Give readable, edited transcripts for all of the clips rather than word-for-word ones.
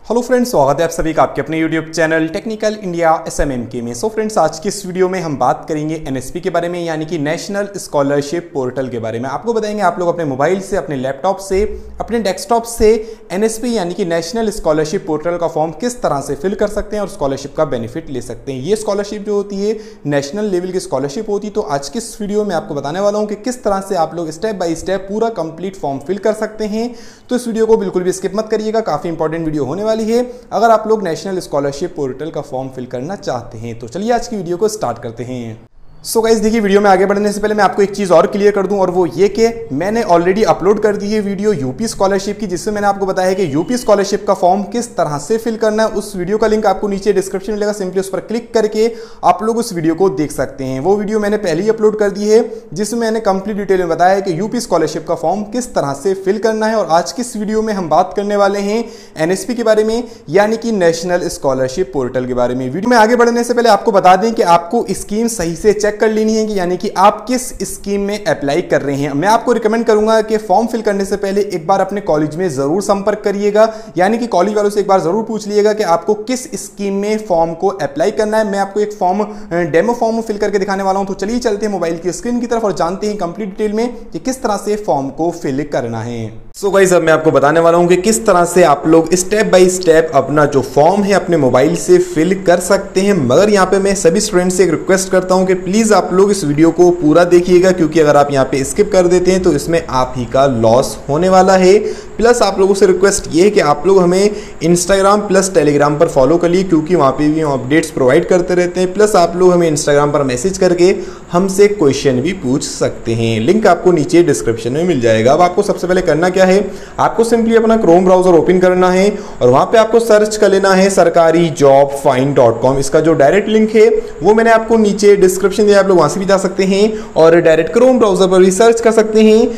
Hello friends, स्वागत है आप सभी का आपके अपने YouTube channel technical India SMMK में। सो फ्रेंड्स, आज की इस वीडियो में हम बात करेंगे NSP के बारे में, यानी कि नेशनल स्कॉलरशिप पोर्टल के बारे में। आपको बताएंगे आप लोग अपने मोबाइल से, अपने लैपटॉप से, अपने डेस्कटॉप से NSP यानी कि नेशनल स्कॉलरशिप पोर्टल का फॉर्म किस तरह से फिल कर सकते हैं और स्कॉलरशिप का बेनिफिट ले सकते हैं। ये स्कॉलरशिप जो होती है नेशनल लेवल की स्कॉलरशिप होती है। तो आज की इस वीडियो में आपको बताने वाला हूँ कि किस तरह से आप लोग स्टेप बाय स्टेप पूरा कंप्लीट फॉर्म फिल कर सकते हैं। तो इस वीडियो को बिल्कुल भी स्किप मत करिएगा, काफी इंपॉर्टेंट वीडियो होने वाली है अगर आप लोग नेशनल स्कॉलरशिप पोर्टल का फॉर्म फिल करना चाहते हैं। तो चलिए आज की वीडियो को स्टार्ट करते हैं। सो गाइस, देखिए, वीडियो में आगे बढ़ने से पहले मैं आपको एक चीज़ और क्लियर कर दूं, और वो ये कि मैंने ऑलरेडी अपलोड कर दी है वीडियो यूपी स्कॉलरशिप की, जिसमें मैंने आपको बताया कि यूपी स्कॉलरशिप का फॉर्म किस तरह से फिल करना है। उस वीडियो का लिंक आपको नीचे डिस्क्रिप्शन में मिलेगा, सिंपली उस पर क्लिक करके आप लोग उस वीडियो को देख सकते हैं। वो वीडियो मैंने पहले ही अपलोड कर दी है, जिसमें मैंने कंप्लीट डिटेल में बताया कि यूपी स्कॉलरशिप का फॉर्म किस तरह से फिल करना है। और आज की इस वीडियो में हम बात करने वाले हैं NSP के बारे में, यानी कि नेशनल स्कॉलरशिप पोर्टल के बारे में। वीडियो में आगे बढ़ने से पहले आपको बता दें कि आपको स्कीम सही से चेक कर लेनी है, यानी कि आप किस स्कीम में अप्लाई कर रहे हैं। मैं आपको रिकमेंड करूंगा कि फॉर्म फिल करने से पहले एक बार अपने कॉलेज में जरूर संपर्क करिएगा, यानी कि कॉलेज वालों से एक बार जरूर पूछ लीजिएगा कि आपको किस स्कीम में फॉर्म को अप्लाई करना है। मैं आपको एक फॉर्म डेमो फॉर्म फिल करके दिखाने वाला हूं। तो चलिए चलते हैं मोबाइल की स्क्रीन की तरफ और जानते हैं कंप्लीट डिटेल में कि किस तरह से फॉर्म को फिल करना है। सो गाइस, अब मैं आपको बताने वाला हूं कि किस तरह से आप लोग स्टेप बाय स्टेप अपना जो फॉर्म है अपने मोबाइल से फिल कर सकते हैं। मगर यहां पे मैं सभी स्टूडेंट्स से एक रिक्वेस्ट करता हूं कि प्लीज आप लोग इस वीडियो को पूरा देखिएगा, क्योंकि अगर आप यहां पे स्किप कर देते हैं तो इसमें आप ही का लॉस होने वाला है। प्लस आप लोगों से रिक्वेस्ट ये है कि आप लोग हमें इंस्टाग्राम प्लस टेलीग्राम पर फॉलो करिए, क्योंकि वहाँ पे भी हम अपडेट्स प्रोवाइड करते रहते हैं। प्लस आप लोग हमें इंस्टाग्राम पर मैसेज करके हमसे क्वेश्चन भी पूछ सकते हैं। लिंक आपको नीचे डिस्क्रिप्शन में मिल जाएगा। अब आपको सबसे पहले करना क्या है, आपको सिंपली अपना क्रोम ब्राउजर ओपन करना है और वहाँ पे आपको सर्च कर लेना है sarkarijobfind.com। इसका जो डायरेक्ट लिंक है वो मैंने आपको नीचे डिस्क्रिप्शन दिया, आप लोग वहाँ से भी जा सकते हैं और डायरेक्ट क्रोम ब्राउजर पर भी सर्च कर सकते हैं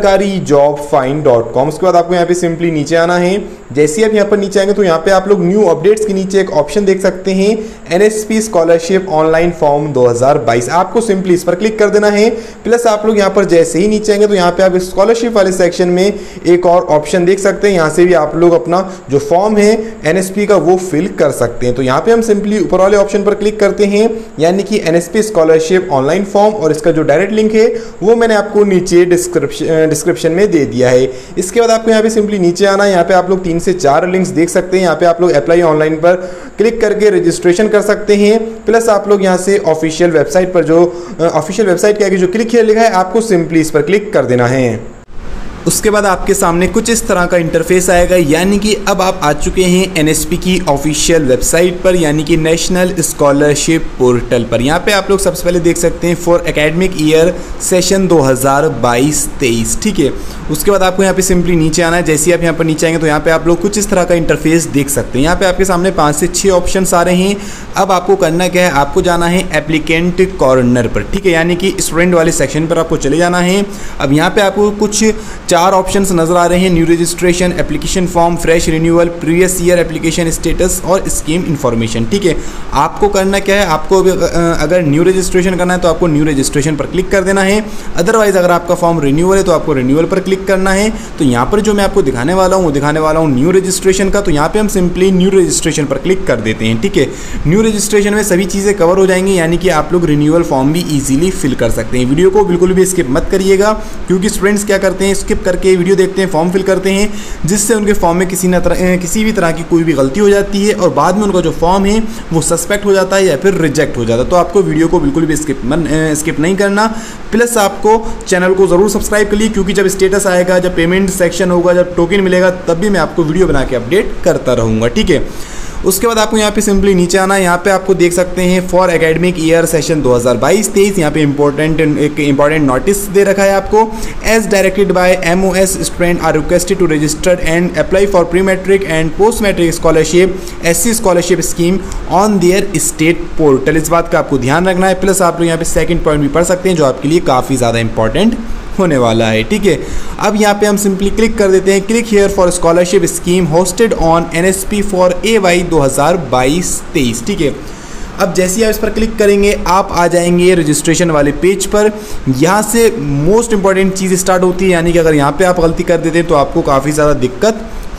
sarkarijobfind.com। उसके बाद आपको यहाँ पे सिंपली नीचे आना है। जैसे आप यहाँ पर नीचे आएंगे तो यहाँ पे आप लोग न्यू अपडेट्स के नीचे एक ऑप्शन देख सकते हैं, NSP स्कॉलरशिप ऑनलाइन फॉर्म 2022। आपको सिंपली इस पर क्लिक कर देना है। प्लस आप लोग यहाँ पर जैसे ही नीचे आएंगे तो यहाँ पे आप स्कॉलरशिप वाले सेक्शन में एक और ऑप्शन देख सकते हैं। यहाँ से भी आप लोग अपना जो फॉर्म है NSP का वो फिल कर सकते हैं। तो यहाँ पे हम सिंपली ऊपर वाले ऑप्शन पर क्लिक करते हैं, यानी कि NSP स्कॉलरशिप ऑनलाइन फॉर्म, और इसका जो डायरेक्ट लिंक है वो मैंने आपको नीचे डिस्क्रिप्शन में दे दिया है। इसके बाद आपको यहाँ पे सिंपली नीचे आना है। यहाँ पे आप लोग 3 से 4 लिंक्स देख सकते हैं। यहाँ पे आप लोग अप्लाई ऑनलाइन पर क्लिक करके रजिस्ट्रेशन कर सकते हैं। प्लस आप लोग यहाँ से ऑफिशियल वेबसाइट पर जो ऑफिशियल वेबसाइट के आगे जो क्लिक है लिखा है, आपको सिंपली इस पर क्लिक कर देना है। उसके बाद आपके सामने कुछ इस तरह का इंटरफेस आएगा, यानी कि अब आप आ चुके हैं NSP की ऑफिशियल वेबसाइट पर, यानी कि नेशनल स्कॉलरशिप पोर्टल पर। यहाँ पे आप लोग सबसे पहले देख सकते हैं फॉर एकेडमिक ईयर सेशन 2022-23, ठीक है। उसके बाद आपको यहाँ पे सिंपली नीचे आना है। जैसे ही आप यहाँ पर नीचे आएंगे तो यहाँ पे आप लोग कुछ इस तरह का इंटरफेस देख सकते हैं। यहाँ पे आपके सामने 5 से 6 ऑप्शन आ रहे हैं। अब आपको करना क्या है, आपको जाना है एप्लीकेंट कॉर्नर पर, ठीक है, यानी कि स्टूडेंट वाले सेक्शन पर आपको चले जाना है। अब यहाँ पे आपको कुछ 4 ऑप्शंस नजर आ रहे हैं, new registration, application form, fresh renewal, previous year application status और स्कीम इन्फॉर्मेशन, ठीक है। आपको करना क्या है, आपको अगर न्यू रजिस्ट्रेशन करना है तो आपको न्यू रजिस्ट्रेशन पर क्लिक कर देना है। अदरवाइज अगर आपका फॉर्म रिन्यूअल है तो आपको रिन्यूअल पर क्लिक करना है। तो यहाँ पर जो मैं आपको दिखाने वाला हूँ न्यू रजिस्ट्रेशन का। तो यहाँ पे हम सिंपली न्यू रजिस्ट्रेशन पर क्लिक कर देते हैं, ठीक है। न्यू रजिस्ट्रेशन में सभी चीज़ें कवर हो जाएंगी, यानी कि आप लोग रिन्यूअल फॉर्म भी ईजिली फिल कर सकते हैं। वीडियो को बिल्कुल भी स्किप मत करिएगा, क्योंकि स्टूडेंट्स क्या करते हैं, स्किप करके वीडियो देखते हैं, फॉर्म फिल करते हैं, जिससे उनके फॉर्म में किसी भी तरह की कोई भी गलती हो जाती है और बाद में उनका जो फॉर्म है वो सस्पेक्ट हो जाता है या फिर रिजेक्ट हो जाता है। तो आपको वीडियो को बिल्कुल भी स्किप नहीं करना। प्लस आपको चैनल को ज़रूर सब्सक्राइब कर लीजिए, क्योंकि जब स्टेटस आएगा, जब पेमेंट सेक्शन होगा, जब टोकन मिलेगा, तब भी मैं आपको वीडियो बना के अपडेट करता रहूँगा, ठीक है। उसके बाद आपको यहाँ पे सिंपली नीचे आना है। यहाँ पे आपको देख सकते हैं फॉर एकेडमिक ईयर सेशन 2022-23। यहाँ पे एक इंपॉर्टेंट नोटिस दे रखा है आपको, as directed by MOS student are requested to register and apply for pre matric and post matric scholarship SC scholarship scheme on their state portal. इस बात का आपको ध्यान रखना है। प्लस आप लोग यहाँ पे सेकंड पॉइंट भी पढ़ सकते हैं, जो आपके लिए काफ़ी ज़्यादा इंपॉर्टेंट होने वाला है, ठीक है। अब यहाँ पे हम सिंपली क्लिक कर देते हैं, click here for scholarship scheme hosted on NSP for AY 2022-23, ठीक है। अब जैसे ही आप इस पर क्लिक करेंगे आप आ जाएंगे रजिस्ट्रेशन वाले पेज पर। यहाँ से मोस्ट इंपॉर्टेंट चीज़ स्टार्ट होती है, यानी कि अगर यहाँ पे आप गलती कर देते हैं तो आपको काफ़ी ज़्यादा दिक्कत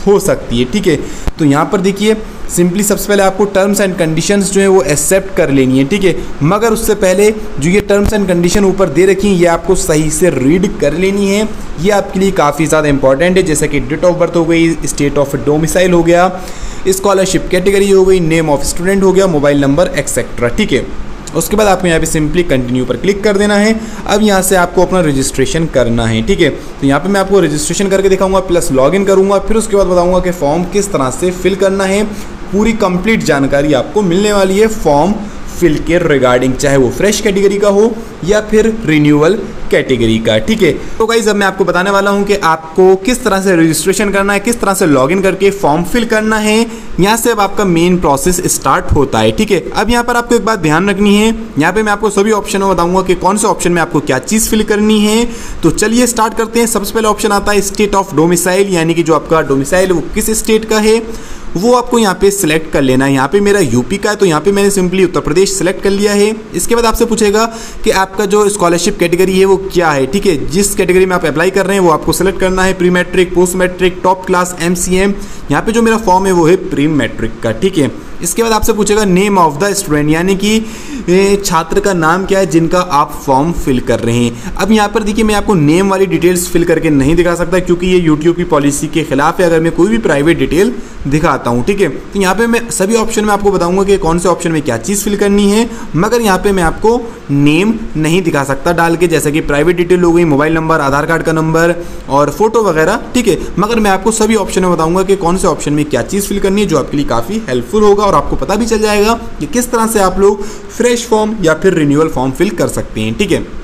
हो सकती है। ठीक है, तो यहाँ पर देखिए सिंपली सबसे पहले आपको टर्म्स एंड कंडीशंस जो है वो एक्सेप्ट कर लेनी है। ठीक है, मगर उससे पहले जो ये टर्म्स एंड कंडीशन ऊपर दे रखी हैं ये आपको सही से रीड कर लेनी है, ये आपके लिए काफ़ी ज़्यादा इंपॉर्टेंट है। जैसे कि डेट ऑफ बर्थ हो गई, स्टेट ऑफ डोमिसाइल हो गया, स्कॉलरशिप कैटेगरी हो गई, नेम ऑफ स्टूडेंट हो गया, मोबाइल नंबर एक्सेट्रा। ठीक है, उसके बाद आपको यहाँ पे सिंपली कंटिन्यू पर क्लिक कर देना है। अब यहाँ से आपको अपना रजिस्ट्रेशन करना है। ठीक है, तो यहाँ पे मैं आपको रजिस्ट्रेशन करके दिखाऊंगा प्लस लॉगिन करूँगा, फिर उसके बाद बताऊँगा कि फॉर्म किस तरह से फिल करना है। पूरी कंप्लीट जानकारी आपको मिलने वाली है फॉर्म फिल के रिगार्डिंग, चाहे वो फ्रेश कैटेगरी का हो या फिर रिन्यूअल कैटेगरी का। ठीक है, तो गाइस अब मैं आपको बताने वाला हूं कि आपको किस तरह से रजिस्ट्रेशन करना है, किस तरह से लॉगिन करके फॉर्म फिल करना है। यहाँ से अब आपका मेन प्रोसेस स्टार्ट होता है। ठीक है, अब यहाँ पर आपको एक बात ध्यान रखनी है, यहाँ पे मैं आपको सभी ऑप्शन में बताऊंगा कि कौन से ऑप्शन में आपको क्या चीज़ फिल करनी है। तो चलिए स्टार्ट करते हैं। सबसे पहले ऑप्शन आता है स्टेट ऑफ डोमिसाइल, यानी कि जो आपका डोमिसाइल है वो किस स्टेट का है वो आपको यहाँ पे सिलेक्ट कर लेना है। यहाँ पे मेरा यूपी का है तो यहाँ पे मैंने सिंपली उत्तर प्रदेश सिलेक्ट कर लिया है। इसके बाद आपसे पूछेगा कि आपका जो स्कॉलरशिप कैटेगरी है वो क्या है। ठीक है, जिस कैटेगरी में आप अप्लाई कर रहे हैं वो आपको सिलेक्ट करना है, pre matric, post matric, top class, MCM। यहाँ पे जो मेरा फॉर्म है वो है प्री मैट्रिक का। ठीक है, इसके बाद आपसे पूछेगा नेम ऑफ द स्टूडेंट, यानी कि छात्र का नाम क्या है जिनका आप फॉर्म फिल कर रहे हैं। अब यहाँ पर देखिए मैं आपको नेम वाली डिटेल्स फिल करके नहीं दिखा सकता क्योंकि ये यूट्यूब की पॉलिसी के खिलाफ है अगर मैं कोई भी प्राइवेट डिटेल दिखाता हूँ। ठीक है, तो यहाँ पे मैं सभी ऑप्शन में आपको बताऊंगा कि कौन से ऑप्शन में क्या चीज़ फिल करनी है, मगर यहाँ पे मैं आपको नेम नहीं दिखा सकता डाल के, जैसे कि प्राइवेट डिटेल हो गई, मोबाइल नंबर, आधार कार्ड का नंबर और फोटो वगैरह। ठीक है, मगर मैं आपको सभी ऑप्शन में बताऊंगा कि कौन से ऑप्शन में क्या चीज़ फिल करनी है, जो आपके लिए काफ़ी हेल्पफुल होगा और आपको पता भी चल जाएगा कि किस तरह से आप लोग फ्रेश फॉर्म या फिर रिन्यूअल फॉर्म फिल कर सकते हैं। ठीक है,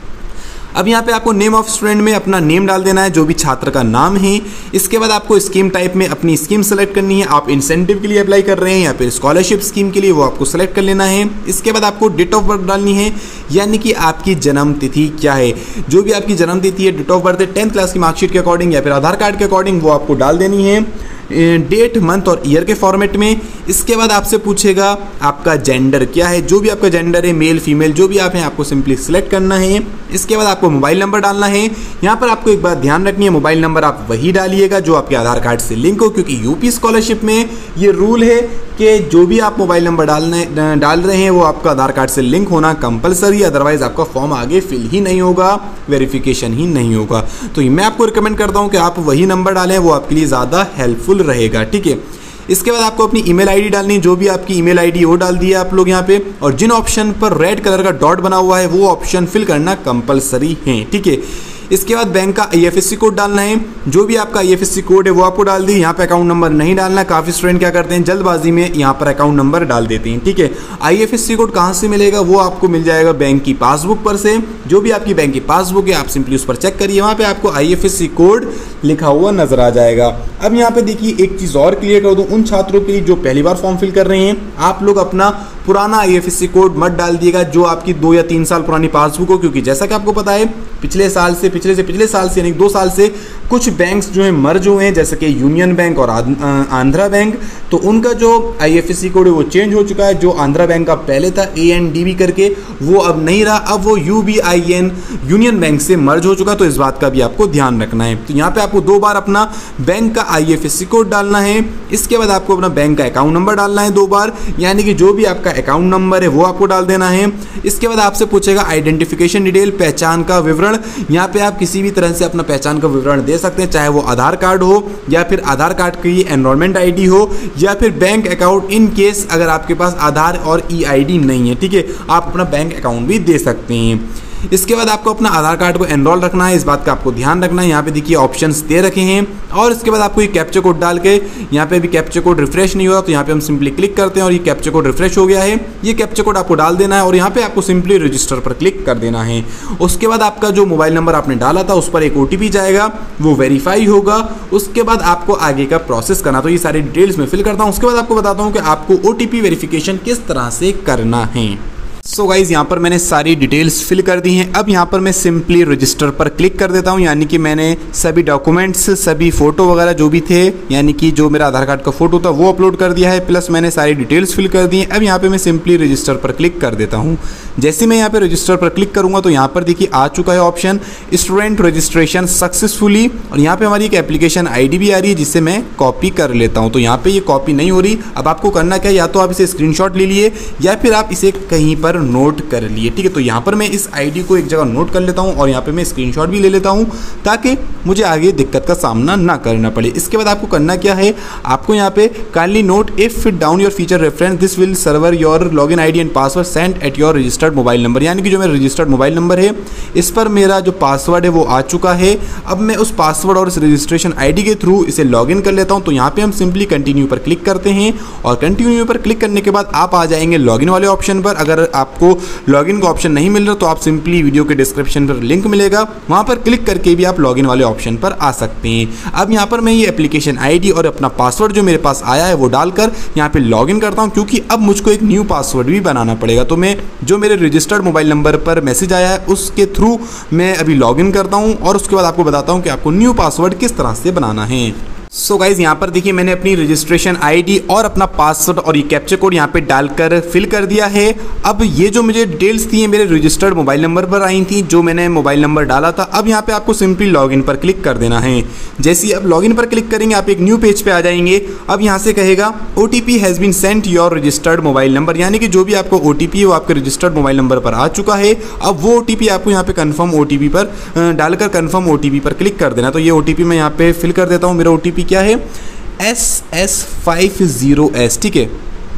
अब यहाँ पे आपको नेम ऑफ स्टूडेंट में अपना नेम डाल देना है, जो भी छात्र का नाम है। इसके बाद आपको स्कीम टाइप में अपनी स्कीम सेलेक्ट करनी है, आप इंसेंटिव के लिए अप्लाई कर रहे हैं या फिर स्कॉलरशिप स्कीम के लिए, वो आपको सेलेक्ट कर लेना है। इसके बाद आपको डेट ऑफ बर्थ डालनी है, यानी कि आपकी जन्म तिथि क्या है। जो भी आपकी जन्म तिथि है, डेट ऑफ बर्थ है, 10th क्लास की मार्कशीट के अकॉर्डिंग या फिर आधार कार्ड के अकॉर्डिंग वो आपको डाल देनी है, डेट, मंथ और ईयर के फॉर्मेट में। इसके बाद आपसे पूछेगा आपका जेंडर क्या है, जो भी आपका जेंडर है, मेल फीमेल जो भी आप हैं आपको सिंपली सिलेक्ट करना है। इसके बाद आपको मोबाइल नंबर डालना है। यहाँ पर आपको एक बात ध्यान रखनी है, मोबाइल नंबर आप वही डालिएगा जो आपके आधार कार्ड से लिंक हो, क्योंकि यूपी स्कॉलरशिप में ये रूल है कि जो भी आप मोबाइल नंबर डाल रहे हैं वो आपका आधार कार्ड से लिंक होना कंपलसरी, अदरवाइज आपका फॉर्म आगे फिल ही नहीं होगा, वेरिफिकेशन ही नहीं होगा। तो मैं आपको रिकमेंड करता हूँ कि आप वही नंबर डालें, वो आपके लिए ज़्यादा हेल्पफुल रहेगा। ठीक है, इसके बाद आपको अपनी ईमेल आईडी डालनी है, जो भी आपकी ईमेल आईडी वो डाल दिया आप लोग यहाँ पे, और जिन ऑप्शन पर रेड कलर का डॉट बना हुआ है वो ऑप्शन फिल करना कंपलसरी है। ठीक है, इसके बाद बैंक का IFSC कोड डालना है, जो भी आपका IFSC कोड है वो आपको डाल दी। यहाँ पे अकाउंट नंबर नहीं डालना, काफ़ी स्टूडेंट क्या करते हैं जल्दबाजी में यहाँ पर अकाउंट नंबर डाल देते हैं। ठीक है, IFSC कोड कहाँ से मिलेगा, वो आपको मिल जाएगा बैंक की पासबुक पर से। जो भी आपकी बैंक की पासबुक है आप सिंपली उस पर चेक करिए, वहाँ पे आपको IFSC कोड लिखा हुआ नजर आ जाएगा। अब यहाँ पे देखिए एक चीज़ और क्लियर कर दूँ उन छात्रों के लिए जो पहली बार फॉर्म फिल कर रहे हैं, आप लोग अपना पुराना IFSC कोड मत डाल दिएगा जो आपकी 2 या 3 साल पुरानी पासबुक हो, क्योंकि जैसा कि आपको पता है पिछले साल से यानी 2 साल से कुछ बैंक्स जो हैं मर्ज हुए हैं, जैसे कि यूनियन बैंक और आंध्रा बैंक। तो उनका जो IFSC कोड है वो चेंज हो चुका है। जो आंध्रा बैंक का पहले था ANDB करके, वो अब नहीं रहा, अब वो UBIN यूनियन बैंक से मर्ज हो चुका। तो इस बात का भी आपको ध्यान रखना है। तो यहाँ पे आपको 2 बार अपना बैंक का IFSC कोड डालना है। इसके बाद आपको अपना बैंक का अकाउंट नंबर डालना है 2 बार, यानी कि जो भी आपका अकाउंट नंबर है वो आपको डाल देना है। इसके बाद आपसे पूछेगा आइडेंटिफिकेशन डिटेल, पहचान का विवरण। यहाँ पे आप किसी भी तरह से अपना पहचान का विवरण दे सकते हैं, चाहे वो आधार कार्ड हो या फिर आधार कार्ड की एनरोलमेंट ID हो या फिर बैंक अकाउंट, इन केस अगर आपके पास आधार और EID नहीं है। ठीक है, आप अपना बैंक अकाउंट भी दे सकते हैं। इसके बाद आपको अपना आधार कार्ड को एनरोल रखना है, इस बात का आपको ध्यान रखना है। यहाँ पे देखिए ऑप्शंस दे रखे हैं, और इसके बाद आपको ये कैप्चा कोड डाल के, यहाँ पे भी कैप्चा कोड रिफ्रेश नहीं हुआ तो यहाँ पे हम सिंपली क्लिक करते हैं और ये कैप्चा कोड रिफ्रेश हो गया है। ये कैप्चा कोड आपको डाल देना है और यहाँ पे आपको सिंपली रजिस्टर पर क्लिक कर देना है। उसके बाद आपका जो मोबाइल नंबर आपने डाला था उस पर एक OTP जाएगा, वो वेरीफाई होगा। उसके बाद आपको आगे का प्रोसेस करना, तो ये सारी डिटेल्स में फिल करता हूँ। उसके बाद आपको बताता हूँ कि आपको OTP वेरिफिकेशन किस तरह से करना है। सो गाइज यहाँ पर मैंने सारी डिटेल्स फिल कर दी हैं। अब यहाँ पर मैं सिंपली रजिस्टर पर क्लिक कर देता हूँ, यानी कि मैंने सभी डॉक्यूमेंट्स, सभी फ़ोटो वगैरह जो भी थे, यानी कि जो मेरा आधार कार्ड का फ़ोटो था वो अपलोड कर दिया है, प्लस मैंने सारी डिटेल्स फिल कर दी हैं। अब यहाँ पे मैं सिंपली रजिस्टर पर क्लिक कर देता हूँ। जैसे मैं यहाँ पे रजिस्टर पर क्लिक करूँगा तो यहाँ पर देखिए आ चुका है ऑप्शन स्टूडेंट रजिस्ट्रेशन सक्सेसफुली, और यहाँ पे हमारी एक एप्लीकेशन ID भी आ रही है जिससे मैं कॉपी कर लेता हूँ। तो यहाँ पे ये कॉपी नहीं हो रही। अब आपको करना क्या है, या तो आप इसे स्क्रीनशॉट ले लिए या फिर आप इसे कहीं पर नोट कर लिए, ठीक है। तो यहाँ पर मैं इस ID को एक जगह नोट कर लेता हूँ और यहाँ पे मैं स्क्रीनशॉट भी ले लेता हूँ ताकि मुझे आगे दिक्कत का सामना ना करना पड़े। इसके बाद आपको करना क्या है, आपको यहाँ पे kindly note if down your feature reference this will server your login ID and password send at your registered mobile number, यानी कि जो मेरा रजिस्टर्ड मोबाइल नंबर है इस पर मेरा जो पासवर्ड है वो आ चुका है। अब मैं उस पासवर्ड और इस रजिस्ट्रेशन ID के थ्रू इसे लॉगिन कर लेता हूँ। तो यहाँ पे हम सिंपली कंटिन्यू पर क्लिक करते हैं और कंटिन्यू पर क्लिक करने के बाद आप आ जाएंगे लॉगिन वाले ऑप्शन पर। अगर आपको लॉगिन का ऑप्शन नहीं मिल रहा तो आप सिंपली वीडियो के डिस्क्रिप्शन पर लिंक मिलेगा, वहाँ पर क्लिक करके भी आप लॉगिन वाले ऑप्शन पर आ सकते हैं। अब यहाँ पर मैं ये एप्लीकेशन ID और अपना पासवर्ड जो मेरे पास आया है वो डालकर यहाँ पे लॉगिन करता हूँ, क्योंकि अब मुझको एक न्यू पासवर्ड भी बनाना पड़ेगा। तो मैं जो मेरे रजिस्टर्ड मोबाइल नंबर पर मैसेज आया है उसके थ्रू मैं अभी लॉगिन करता हूँ और उसके बाद आपको बताता हूँ कि आपको न्यू पासवर्ड किस तरह से बनाना है। सो गाइज यहाँ पर देखिए मैंने अपनी रजिस्ट्रेशन ID और अपना पासवर्ड और ये कैप्चा कोड यहाँ पे डालकर फिल कर दिया है। अब ये जो मुझे डिटेल्स थी मेरे रजिस्टर्ड मोबाइल नंबर पर आई थी, जो मैंने मोबाइल नंबर डाला था। अब यहाँ पे आपको सिंपली लॉगिन पर क्लिक कर देना है। जैसे ही आप लॉगिन पर क्लिक करेंगे आप एक न्यू पेज पे आ जाएंगे। अब यहाँ से कहेगा OTP has been sent your registered mobile number, यानी कि जो भी आपको OTP है वो आपके रजिस्टर्ड मोबाइल नंबर पर आ चुका है। अब वो OTP आपको यहाँ पे कन्फर्म OTP पर डालकर कन्फर्म OTP पर क्लिक कर देना। तो ये OTP मैं यहाँ पे फिल कर देता हूँ। मेरा OTP क्या है, SS50S, ठीक है।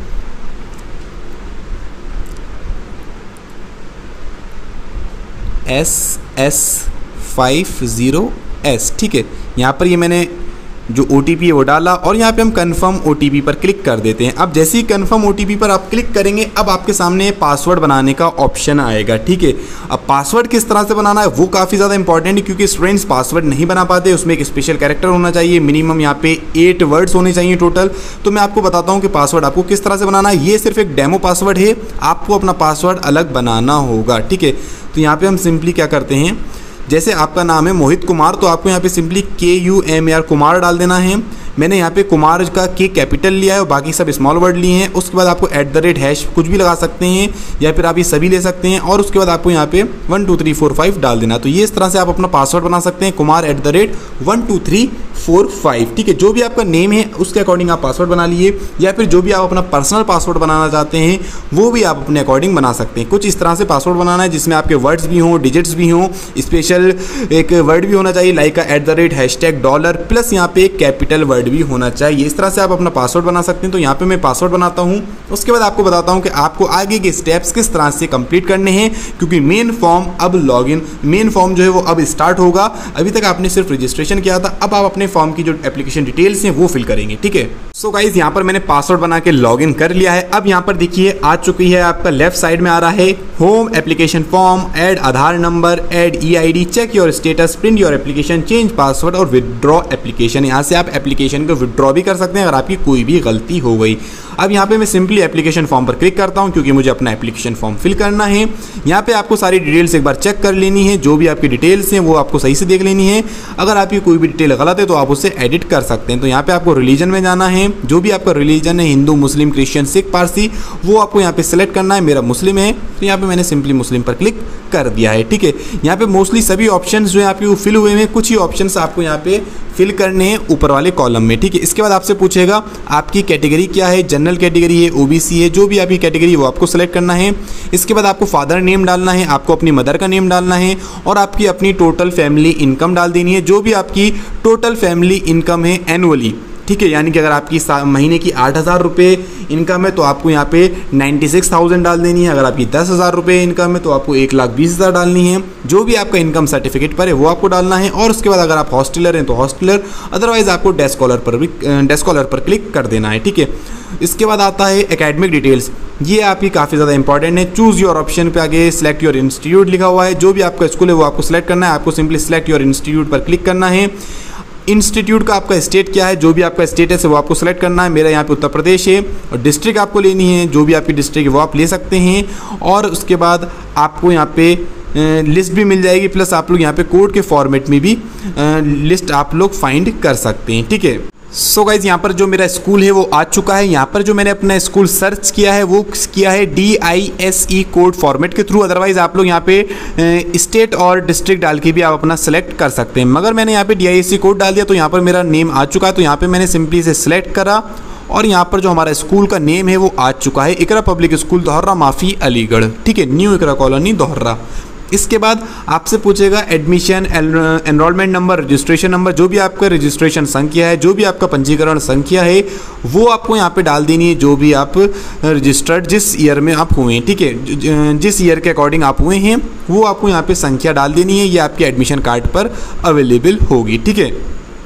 SS50S, ठीक है। यहाँ पर ये मैंने जो OTP है वो डाला और यहाँ पे हम कन्फर्म OTP पर क्लिक कर देते हैं। अब जैसे ही कन्फर्म OTP पर आप क्लिक करेंगे अब आपके सामने पासवर्ड बनाने का ऑप्शन आएगा, ठीक है। अब पासवर्ड किस तरह से बनाना है वो काफ़ी ज़्यादा इंपॉर्टेंट है, क्योंकि स्टूडेंट्स पासवर्ड नहीं बना पाते, उसमें एक स्पेशल कैरेक्टर होना चाहिए, मिनिमम यहाँ पे 8 वर्ड्स होने चाहिए टोटल। तो मैं आपको बताता हूँ कि पासवर्ड आपको किस तरह से बनाना है। ये सिर्फ एक डेमो पासवर्ड है, आपको अपना पासवर्ड अलग बनाना होगा, ठीक है। तो यहाँ पर हम सिंपली क्या करते हैं, जैसे आपका नाम है मोहित कुमार तो आपको यहाँ पे सिंपली KUMAR कुमार डाल देना है। मैंने यहाँ पे कुमार का K कैपिटल लिया है और बाकी सब स्मॉल वर्ड लिए हैं। उसके बाद आपको @ कुछ भी लगा सकते हैं या फिर आप ये सभी ले सकते हैं और उसके बाद आपको यहाँ पे 1 2 3 4 5 डाल देना। तो ये इस तरह से आप अपना पासवर्ड बना सकते हैं, कुमार @1 2 3 4 5, ठीक है। जो भी आपका नेम है उसके अकॉर्डिंग आप पासवर्ड बना लिए, या फिर जो भी आप अपना पर्सनल पासवर्ड बनाना चाहते हैं वो भी आप अपने अकॉर्डिंग बना सकते हैं। कुछ इस तरह से पासवर्ड बनाना है जिसमें आपके वर्ड्स भी हों, डिजिट्स भी हों, स्पेशल एक वर्ड भी होना चाहिए लाइक $#, प्लस यहाँ पे एक कैपिटल वर्ड भी होना चाहिए। इस तरह से आप अपना पासवर्ड बना सकते हैं। तो यहाँ पे मैं पासवर्ड बनाता हूँ, उसके बाद आपको बताता हूँ कि आपको आगे के स्टेप्स किस तरह से कंप्लीट करने हैं, क्योंकि मेन फॉर्म जो है वो अब स्टार्ट होगा। अभी तक आपने सिर्फ रजिस्ट्रेशन किया था, अब आप अपने फॉर्म की जो एप्लीकेशन डिटेल्स हैं वो फिल करेंगे, ठीक है। सो गाइज यहाँ पर मैंने पासवर्ड बना के लॉगिन कर लिया है। अब यहाँ पर देखिए आ चुकी है, आपका लेफ्ट साइड में आ रहा है home, application form, add Aadhaar number, add EID, check your status, print your application, change password और विदड्रॉ एप्लीकेशन। यहाँ से आप एप्लीकेशन को विदड्रॉ भी कर सकते हैं अगर आपकी कोई भी गलती हो गई। अब यहाँ पे मैं सिंपली एप्लीकेशन फॉर्म पर क्लिक करता हूँ क्योंकि मुझे अपना एप्लीकेशन फॉर्म फिल करना है। यहाँ पे आपको सारी डिटेल्स एक बार चेक कर लेनी है, जो भी आपकी डिटेल्स हैं वो आपको सही से देख लेनी है। अगर आपकी कोई भी डिटेल गलत है तो आप उसे एडिट कर सकते हैं। तो यहाँ पे आपको रिलीजन में जाना है, जो भी आपका रिलीजन है हिंदू, मुस्लिम, क्रिश्चियन, सिख, पारसी, वो आपको यहाँ पे सिलेक्ट करना है। मेरा मुस्लिम है तो यहाँ पे मैंने सिंपली मुस्लिम पर क्लिक कर दिया है, ठीक है। यहाँ पे मोस्टली सभी ऑप्शंस जो है आपके वो फिल हुए हैं, कुछ ही ऑप्शंस आपको यहाँ पे फिल करने हैं ऊपर वाले कॉलम में, ठीक है। इसके बाद आपसे पूछेगा आपकी कैटेगरी क्या है, जनरल कैटेगरी है, OBC है, जो भी आपकी कैटेगरी है वो आपको सेलेक्ट करना है। इसके बाद आपको फादर नेम डालना है, आपको अपनी मदर का नेम डालना है और आपकी अपनी टोटल फैमिली इनकम डाल देनी है, जो भी आपकी टोटल फैमिली इनकम है एनुअली, ठीक है। यानी कि अगर आपकी महीने की 8,000 रुपये इनकम है तो आपको यहाँ पे 96,000 डाल देनी है। अगर आपकी 10,000 रुपये इनकम है तो आपको 1,20,000 डालनी है। जो भी आपका इनकम सर्टिफिकेट पर है वो आपको डालना है। और उसके बाद अगर आप हॉस्टलर हैं तो हॉस्टलर, अदरवाइज आपको डेस्क स्कॉलर पर क्लिक कर देना है, ठीक है। इसके बाद आता है एकेडमिक डिटेल्स, ये आपकी काफ़ी ज़्यादा इंपॉर्टेंट है। चूज़ योर ऑप्शन पे आगे सिलेक्ट योर इंस्टीट्यूट लिखा हुआ है, जो भी आपका स्कूल है वो आपको सिलेक्ट करना है। आपको सिंपली सिलेक्ट योर इंस्टीट्यूट पर क्लिक करना है। इंस्टीट्यूट का आपका स्टेट क्या है, जो भी आपका स्टेटस है वो आपको सेलेक्ट करना है। मेरा यहाँ पे उत्तर प्रदेश है। और डिस्ट्रिक्ट आपको लेनी है, जो भी आपकी डिस्ट्रिक्ट है वो आप ले सकते हैं। और उसके बाद आपको यहाँ पे लिस्ट भी मिल जाएगी, प्लस आप लोग यहाँ पे कोड के फॉर्मेट में भी लिस्ट आप लोग फाइंड कर सकते हैं, ठीक है। सो गाइज यहाँ पर जो मेरा स्कूल है वो आ चुका है। यहाँ पर जो मैंने अपना स्कूल सर्च किया है वो किया है DISE कोड फॉर्मेट के थ्रू। अदरवाइज आप लोग यहाँ पे स्टेट और डिस्ट्रिक्ट डाल के भी आप अपना सेलेक्ट कर सकते हैं, मगर मैंने यहाँ पे DISE कोड डाल दिया तो यहाँ पर मेरा नेम आ चुका है। तो यहाँ पे मैंने सिंपली इसे सिलेक्ट करा और यहाँ पर जो हमारा स्कूल का नेम है वो आ चुका है, इकरा पब्लिक स्कूल धौर्रा माफी अलीगढ़, ठीक है, न्यू इकरा कॉलोनी धौर्रा। इसके बाद आपसे पूछेगा admission, enrolment number, registration number, जो भी आपका रजिस्ट्रेशन संख्या है, जो भी आपका पंजीकरण संख्या है वो आपको यहाँ पे डाल देनी है, जो भी आप रजिस्टर्ड जिस ईयर में आप हुए हैं, ठीक है, जिस ईयर के अकॉर्डिंग आप हुए हैं वो आपको यहाँ पे संख्या डाल देनी है। ये आपके एडमिशन कार्ड पर अवेलेबल होगी, ठीक है।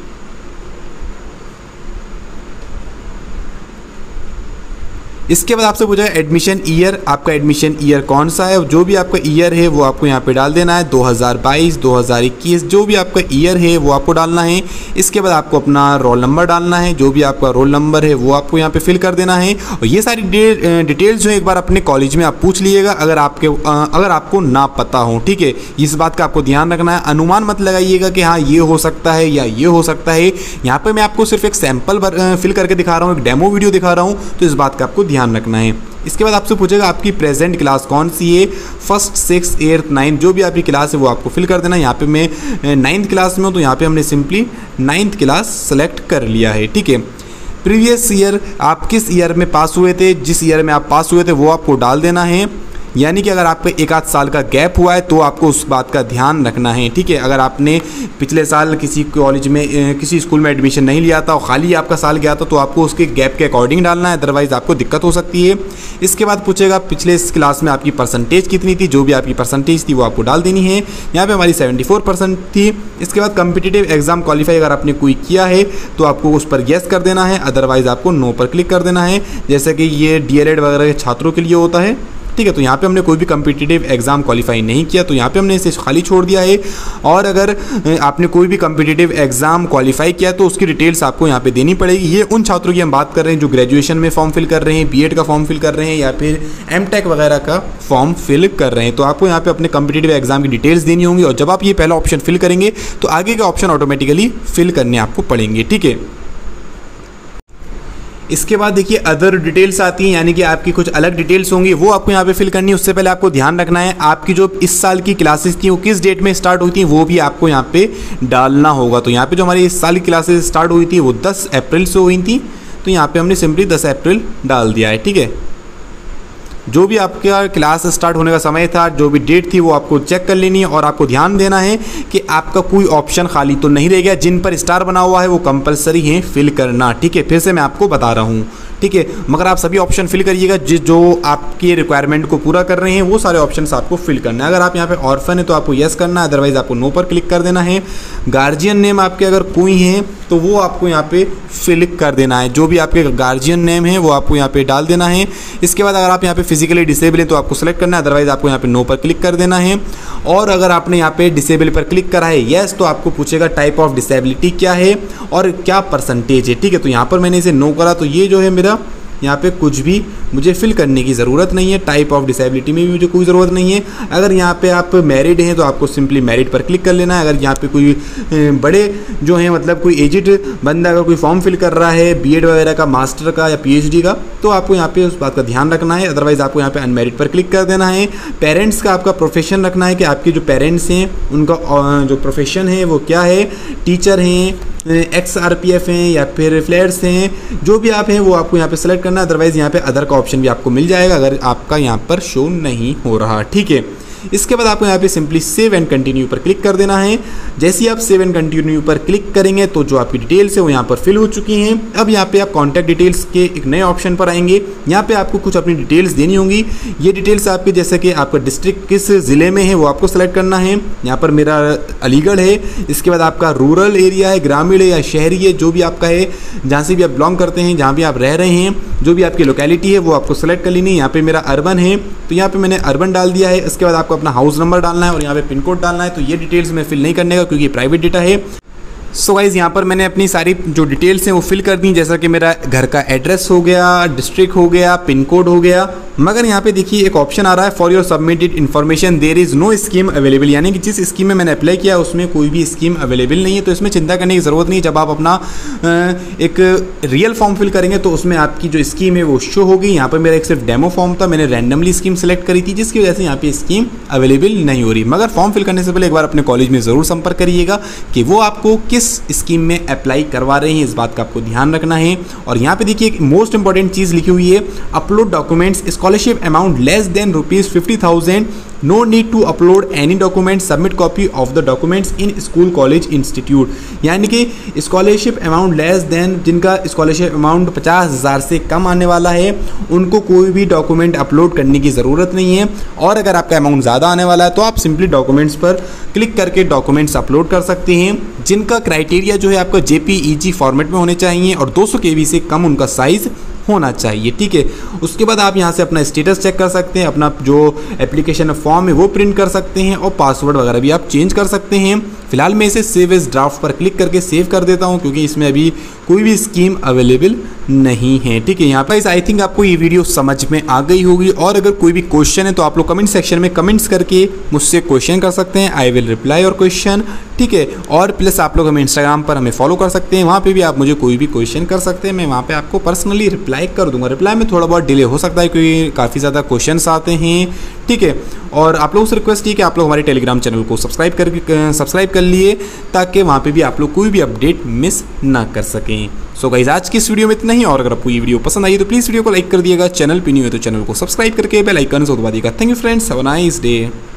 इसके बाद आपसे पूछा है एडमिशन ईयर, आपका एडमिशन ईयर कौन सा है, जो भी आपका ईयर है वो आपको यहाँ पे डाल देना है, 2022, 2021, जो भी आपका ईयर है वो आपको डालना है। इसके बाद आपको अपना रोल नंबर डालना है, जो भी आपका रोल नंबर है वो आपको यहाँ पे फिल कर देना है। और ये सारी डिटेल्स जो एक बार अपने कॉलेज में आप पूछ लीजिएगा अगर आपको ना पता हो, ठीक है। इस बात का आपको ध्यान रखना है, अनुमान मत लगाइएगा कि हाँ ये हो सकता है या ये हो सकता है। यहाँ पर मैं आपको सिर्फ एक सैंपल फिल करके दिखा रहा हूँ, एक डेमो वीडियो दिखा रहा हूँ, तो इस बात का आपको ध्यान रखना है। इसके बाद आपसे पूछेगा आपकी प्रेजेंट क्लास कौन सी है, फर्स्ट, 6, 8, 9, जो भी आपकी क्लास है वो आपको फिल कर देना। यहाँ पे मैं 9th क्लास में हूँ तो यहाँ पे हमने सिंपली 9th क्लास सेलेक्ट कर लिया है, ठीक है। प्रीवियस ईयर, आप किस ईयर में पास हुए थे, जिस ईयर में आप पास हुए थे वो आपको डाल देना है। यानी कि अगर आपका 1 आध साल का गैप हुआ है तो आपको उस बात का ध्यान रखना है, ठीक है। अगर आपने पिछले साल किसी कॉलेज में, किसी स्कूल में एडमिशन नहीं लिया था और खाली आपका साल गया था तो आपको उसके गैप के अकॉर्डिंग डालना है, अदरवाइज़ आपको दिक्कत हो सकती है। इसके बाद पूछेगा पिछले क्लास में आपकी परसेंटेज कितनी थी, जो भी आपकी परसेंटेज थी वो आपको डाल देनी है। यहाँ पर हमारी 74% थी। इसके बाद कम्पिटिटिव एग्जाम क्वालिफाई अगर आपने कोई किया है तो आपको उस पर येस कर देना है, अदरवाइज़ आपको नो पर क्लिक कर देना है। जैसे कि ये DLED वगैरह के छात्रों के लिए होता है, ठीक है। तो यहाँ पे हमने कोई भी कम्पिटिटिव एग्जाम क्वालिफाई नहीं किया तो यहाँ पे हमने इसे खाली छोड़ दिया है। और अगर आपने कोई भी कम्पिटिटिव एग्जाम क्वालिफाई किया तो उसकी डिटेल्स आपको यहाँ पे देनी पड़ेगी। ये उन छात्रों की हम बात कर रहे हैं जो ग्रेजुएशन में फॉर्म फिल कर रहे हैं, BEd का फॉर्म फिल कर रहे हैं या फिर MTech वगैरह का फॉर्म फिल कर रहे हैं। तो आपको यहाँ पे अपने कम्पिटिटिव एग्जाम की डिटेल्स देनी होंगी और जब आप ये पहला ऑप्शन फिल करेंगे तो आगे के ऑप्शन ऑटोमेटिकली फिल करने आपको पड़ेंगे, ठीक है। इसके बाद देखिए अदर डिटेल्स आती हैं, यानी कि आपकी कुछ अलग डिटेल्स होंगी वो आपको यहाँ पे फिल करनी है। उससे पहले आपको ध्यान रखना है आपकी जो इस साल की क्लासेस थी वो किस डेट में स्टार्ट हुई थी वो भी आपको यहाँ पे डालना होगा। तो यहाँ पे जो हमारी इस साल की क्लासेस स्टार्ट हुई थी वो 10 अप्रैल से हुई थी, तो यहाँ पे हमने सिंपली 10 अप्रैल डाल दिया है, ठीक है। जो भी आपका क्लास स्टार्ट होने का समय था, जो भी डेट थी वो आपको चेक कर लेनी है और आपको ध्यान देना है कि आपका कोई ऑप्शन खाली तो नहीं रह गया। जिन पर स्टार बना हुआ है वो कंपलसरी है फिल करना, ठीक है। फिर से मैं आपको बता रहा हूँ, ठीक है, मगर आप सभी ऑप्शन फिल करिएगा जो आपके रिक्वायरमेंट को पूरा कर रहे हैं वो सारे ऑप्शंस आपको फिल करना है। अगर आप यहाँ पे ऑर्फन है तो आपको येस करना है, अदरवाइज आपको नो पर क्लिक कर देना है। गार्जियन नेम आपके अगर कोई हैं तो वो आपको यहाँ पे फिल कर देना है, जो भी आपके गार्जियन नेम है वो आपको यहाँ पे डाल देना है। इसके बाद अगर आप यहाँ पे फिजिकली डिसेबल है तो आपको सेलेक्ट करना है, अदरवाइज आपको यहाँ पे नो पर क्लिक कर देना है। और अगर आपने यहाँ पे डिसेबल पर क्लिक करा है येस तो आपको पूछेगा टाइप ऑफ डिसेबिलिटी क्या है और क्या परसेंटेज है, ठीक है। तो यहाँ पर मैंने इसे नो करा तो ये जो है मेरा यहाँ पे कुछ भी मुझे फिल करने की ज़रूरत नहीं है। टाइप ऑफ डिसेबिलिटी में भी मुझे कोई ज़रूरत नहीं है। अगर यहाँ पे आप मैरिड हैं तो आपको सिंपली मैरिड पर क्लिक कर लेना है। अगर यहाँ पे कोई बड़े जो हैं, मतलब कोई एजिड बंदा अगर कोई फॉर्म फिल कर रहा है BEd वगैरह का, मास्टर का या PhD का, तो आपको यहाँ पे उस बात का ध्यान रखना है, अदरवाइज़ आपको यहाँ पे अनमैरिड पर क्लिक कर देना है। पेरेंट्स का आपका प्रोफेशन रखना है कि आपके जो पेरेंट्स हैं उनका जो प्रोफेशन है वो क्या है, टीचर हैं, XRPF हैं या फिर फ्लैट्स हैं, जो भी आप हैं वो आपको यहाँ पे सेलेक्ट करना है। अदरवाइज़ यहाँ पे अदर का ऑप्शन भी आपको मिल जाएगा अगर आपका यहाँ पर शो नहीं हो रहा, ठीक है। इसके बाद आपको यहाँ पे सिंपली सेव एंड कंटिन्यू पर क्लिक कर देना है। जैसे ही आप सेव एंड कंटिन्यू पर क्लिक करेंगे तो जो आपकी डिटेल्स है वो यहाँ पर फिल हो चुकी हैं। अब यहाँ पे आप कॉन्टैक्ट डिटेल्स के एक नए ऑप्शन पर आएंगे। यहाँ पे आपको कुछ अपनी डिटेल्स देनी होंगी। ये डिटेल्स आपके जैसे कि आपका डिस्ट्रिक्ट किस ज़िले में है वो आपको सेलेक्ट करना है। यहाँ पर मेरा अलीगढ़ है। इसके बाद आपका रूरल एरिया है, ग्रामीण है या शहरी है, जो भी आपका है, जहाँ से भी आप बिलोंग करते हैं, जहाँ भी आप रह रहे हैं, जो भी आपकी लोकेलिटी है वो आपको सेलेक्ट कर लेनी है। यहाँ पे मेरा अर्बन है तो यहाँ पे मैंने अर्बन डाल दिया है। इसके बाद आपको अपना हाउस नंबर डालना है और यहाँ पे पिन कोड डालना है। तो ये डिटेल्स मैं फिल नहीं करने का क्योंकि प्राइवेट डेटा है। सो गाइज यहाँ पर मैंने अपनी सारी जो डिटेल्स हैं वो फिल कर दी, जैसा कि मेरा घर का एड्रेस हो गया, डिस्ट्रिक्ट हो गया, पिन कोड हो गया। मगर यहाँ पे देखिए एक ऑप्शन आ रहा है for your submitted information there is no scheme available, यानी कि जिस स्कीम में मैंने अप्लाई किया उसमें कोई भी स्कीम अवेलेबल नहीं है। तो इसमें चिंता करने की ज़रूरत नहीं है। जब आप अपना एक रियल फॉर्म फिल करेंगे तो उसमें आपकी जो स्कीम है वो शो होगी। यहाँ पर मेरा एक सिर्फ डेमो फॉर्म था, मैंने रैंडमली स्कीम सेलेक्ट करी थी, जिसकी वजह से यहाँ पे स्कीम अवेलेबल नहीं हो रही। मगर फॉर्म फिल करने से पहले एक बार अपने कॉलेज में ज़रूर संपर्क करिएगा कि वो आपको किस स्कीम में अप्लाई करवा रहे हैं, इस बात का आपको ध्यान रखना है। और यहाँ पे देखिए एक मोस्ट इंपॉर्टेंट चीज़ लिखी हुई है, upload documents scholarship amount less than ₹50,000, no need to upload any document, submit copy of the documents in school college institute. यानी कि स्कॉलरशिप अमाउंट लेस देन, जिनका स्कॉलरशिप अमाउंट 50,000 से कम आने वाला है, उनको कोई भी डॉक्यूमेंट अपलोड करने की ज़रूरत नहीं है। और अगर आपका अमाउंट ज़्यादा आने वाला है तो आप सिंपली डॉक्यूमेंट्स पर क्लिक करके डॉक्यूमेंट्स अपलोड कर सकते हैं, जिनका क्राइटेरिया जो है आपका JPEG फॉर्मेट में होने चाहिए और 200 KB से कम उनका साइज़ होना चाहिए। ठीक है, उसके बाद आप यहाँ से अपना स्टेटस चेक कर सकते हैं, अपना जो एप्लीकेशन फॉर्म है वो प्रिंट कर सकते हैं और पासवर्ड वगैरह भी आप चेंज कर सकते हैं। फिलहाल मैं इसे सेव एज ड्राफ्ट पर क्लिक करके सेव कर देता हूँ, क्योंकि इसमें अभी कोई भी स्कीम अवेलेबल नहीं है। ठीक है, यहाँ पर आई थिंक आपको ये वीडियो समझ में आ गई होगी। और अगर कोई भी क्वेश्चन है तो आप लोग कमेंट सेक्शन में कमेंट्स करके मुझसे क्वेश्चन कर सकते हैं, I will reply your question. ठीक है, और प्लस आप लोग हमें इंस्टाग्राम पर हमें फॉलो कर सकते हैं, वहाँ पे भी आप मुझे कोई भी क्वेश्चन कर सकते हैं, मैं वहाँ पे आपको पर्सनली रिप्लाई कर दूंगा। रिप्लाई में थोड़ा बहुत डिले हो सकता है क्योंकि काफ़ी ज़्यादा क्वेश्चंस आते हैं। ठीक है, और आप लोगों से रिक्वेस्ट है कि आप लोग हमारे टेलीग्राम चैनल को सब्सक्राइब कर लिए, ताकि वहाँ पे भी आप लोग कोई भी अपडेट मिस ना कर सकें। सो गाइस, आज की इस वीडियो में इतना ही। और अगर आपको ये वीडियो पसंद आई तो प्लीज़ वीडियो को लाइक कर दिएगा, चैनल पे न्यू है तो चैनल को सब्सक्राइब करके बेल आइकन से दबा दिएगा। Thank you friends, have a nice day.